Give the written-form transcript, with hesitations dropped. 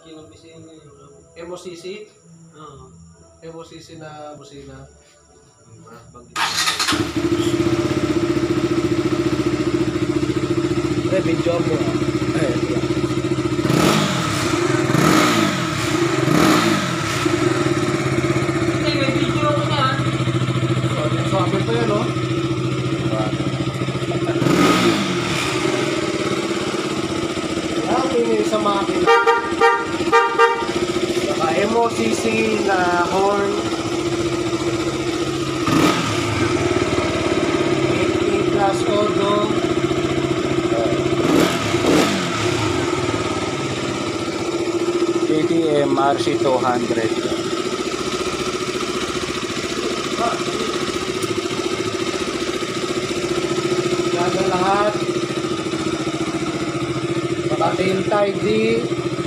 kinabisihan niya yun. MOCC? Oo. MOCC na busina. Bagay. Video mo. May video ko niya. Sabi pa yun, no? Ingay sa makina. Saka MOCC na horn. 8 plus odo. KTM RC200. Yan na lahat. Saka tail tidy.